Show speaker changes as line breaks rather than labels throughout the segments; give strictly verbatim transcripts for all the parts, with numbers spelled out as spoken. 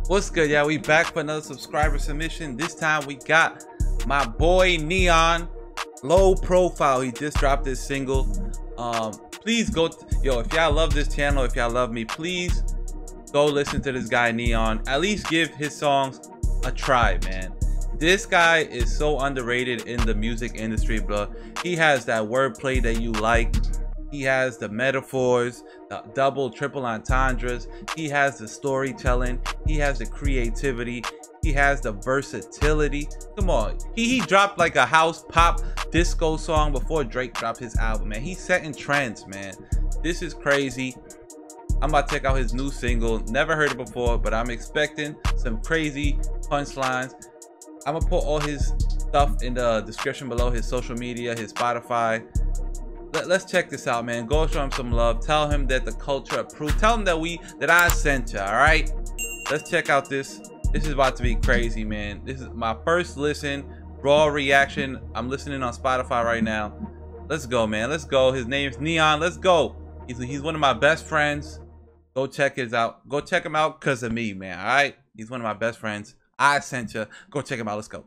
What's good, y'all? We back for another subscriber submission. This time we got my boy Neon, Low Profile. He just dropped his single. Um, please go, yo, if y'all love this channel, if y'all love me, please go listen to this guy Neon. At least give his songs a try, man. This guy is so underrated in the music industry, bro. He has that wordplay that you like. He has the metaphors, the double, triple entendres. He has the storytelling. He has the creativity. He has the versatility. Come on. He, he dropped like a house pop disco song before Drake dropped his album, man. He's setting trends, man. This is crazy. I'm about to check out his new single. Never heard it before, but I'm expecting some crazy punchlines. I'm gonna put all his stuff in the description below, his social media, his Spotify. Let, let's check this out, man. Go show him some love. Tell him that the culture approved. Tell him that we that I sent you. All right, let's check out this. This is about to be crazy, man. This is my first listen, raw reaction. I'm listening on Spotify right now. Let's go, man. Let's go. His name's Neon. Let's go. He's, he's one of my best friends. Go check his out. Go check him out because of me, man. All right, he's one of my best friends. I sent you. Go check him out. Let's go.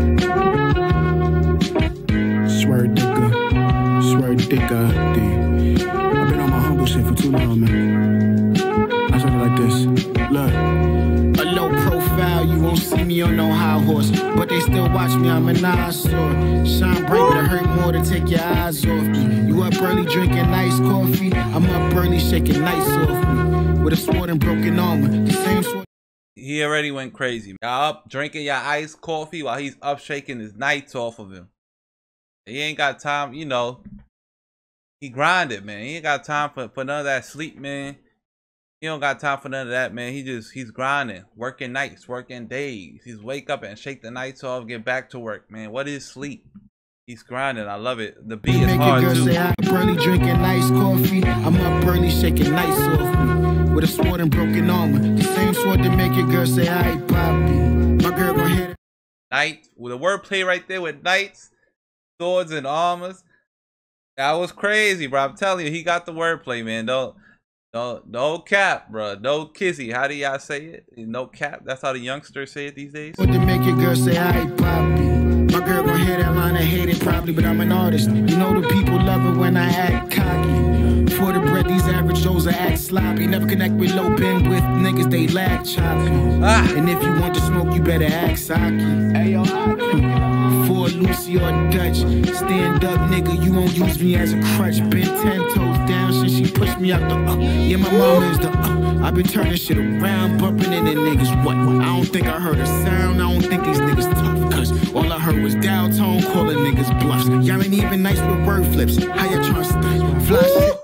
Swear digger. Swear digger. D. I've been on my humble shit for too long, man. I said it like this. Look. A low profile, you won't see me on no high horse. But they still watch me, I'm an eyesore. Shine bright, but it hurt more to take your eyes off me. You up early drinking nice coffee. I'm up early shaking nights off me. With a sword and broken armor. The same sword.
He already went crazy. Y'all up drinking your iced coffee while he's up shaking his nights off of him. He ain't got time, you know. He grinded, man. He ain't got time for, for none of that sleep, man. He don't got time for none of that, man. He just, he's grinding. Working nights, working days. He's wake up and shake the nights off, get back to work, man. What is sleep? He's grinding. I love it. The beat is hard, too.
Say I'm up early drinking nice coffee. I'm up early shaking nights off me. With a sword and broken armor. The same sword that make your girl say, "Aye, Poppy." My girl gon' hit it.
Night with a wordplay right there with knights, swords, and armors. That was crazy, bro. I'm telling you, he got the wordplay, man. Don't, don't, no cap, bro. No kizzy. How do y'all say it? No cap. That's how the youngsters say it these days.
What to make your girl say, "Aye, Poppy." My girl gon' hear that line and hate it probably, but I'm an artist. You know the people love it when I act cocky. For the bread, these average shows are act sloppy. Never connect with low pen with niggas, they lack choppy. Ah. And if you want to smoke, you better act socky. Hey, yo, for Lucy or Dutch, stand up, nigga, you won't use me as a crutch. Been ten toes down since she pushed me out the uh. Yeah, my mama is the uh. I've been turning shit around, bumping into niggas. What? I don't think I heard a sound. I don't think these niggas tough. Cause all I heard was down tone calling niggas bluffs. Y'all ain't even nice with word flips. How you trying to stunt? Fly shit.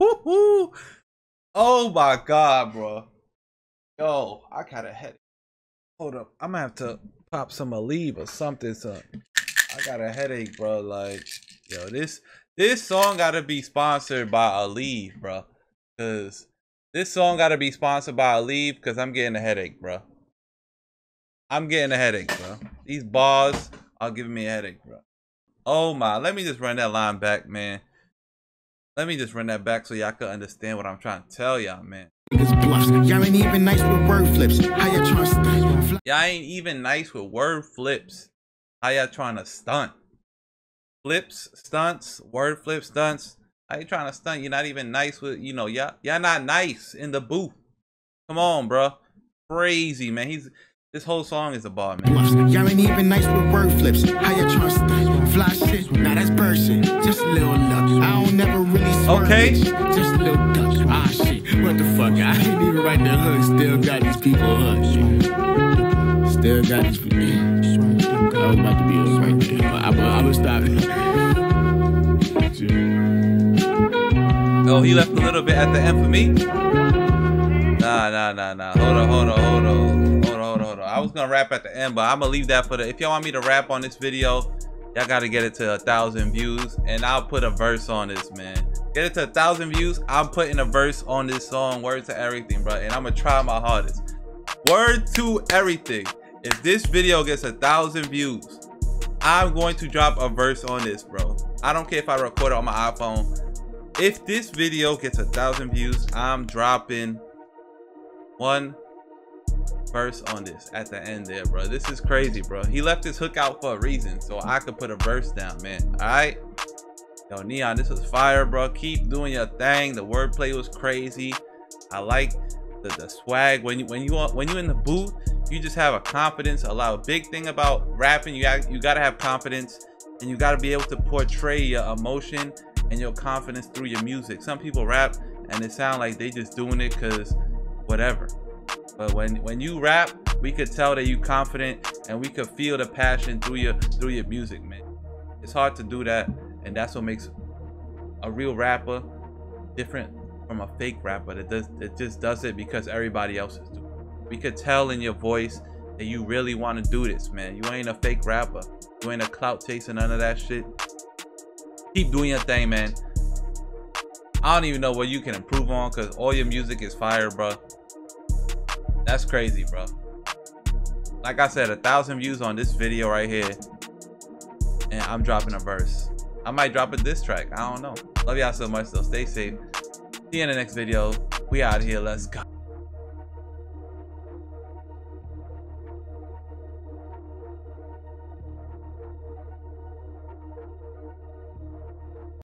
Oh my god, bro. Yo, I got a headache. Hold up. I'm gonna have to pop some Aleve or something. So I got a headache, bro. Like, yo, this this song gotta be sponsored by Aleve, bro. Cause this song gotta be sponsored by Aleve, cause I'm getting a headache, bro. I'm getting a headache, bro. These bars are giving me a headache, bro. Oh my, let me just run that line back, man. Let me just run that back so y'all can understand what I'm trying to tell y'all, man.
Y'all ain't even nice with word flips. How y'all trying to stunt?
Y'all ain't even nice with word flips. How y'all trying to stunt? Flips, stunts, word flips, stunts. How you trying to stunt? You're not even nice with, you know, y'all y'all not nice in the booth. Come on, bro. Crazy, man. He's this whole song is a bar, man.
Y'all ain't even nice with word flips. How you trying to stunt? Fly shit. Nah, that's bird shit. Just a little luck. I don't never really swear.
Okay.
Just a little duck. Ah, shit. What the fuck? I ain't even write the hook. Still got these people hooked. Still got these people. I was about to be hooked right there. But I'm gonna stop it.
Oh, he left a little bit at the end for me? Nah, nah, nah, nah. Hold on, hold on, hold on. Hold on, hold on, hold on. I was gonna rap at the end, but I'm gonna leave that for the... If y'all want me to rap on this video, y'all gotta get it to a thousand views, and I'll put a verse on this, man. Get it to a thousand views, I'm putting a verse on this song, word to everything, bro. And I'm gonna try my hardest. Word to everything. If this video gets a thousand views, I'm going to drop a verse on this, bro. I don't care if I record it on my iPhone. If this video gets a thousand views, I'm dropping one verse on this at the end there, bro. This is crazy, bro. He left this hook out for a reason, so I could put a verse down, man. All right. Yo, Neon, this was fire, bro. Keep doing your thing. The wordplay was crazy. I like the, the swag. When you when you when you in the booth, you just have a confidence. A lot. A big thing about rapping, you got you gotta have confidence, and you gotta be able to portray your emotion and your confidence through your music. Some people rap and it sound like they just doing it cause whatever. But when when you rap, we could tell that you confident, and we could feel the passion through your through your music, man. It's hard to do that. And that's what makes a real rapper different from a fake rapper that does that just does it because everybody else is doing it. We could tell in your voice that you really want to do this, man. You ain't a fake rapper. You ain't a clout chaser, none of that shit. Keep doing your thing, man. I don't even know what you can improve on because all your music is fire, bro. That's crazy, bro. Like I said, a thousand views on this video right here, and I'm dropping a verse. I might drop a diss track. I don't know. Love y'all so much though. Stay safe. See you in the next video. We out here. Let's go.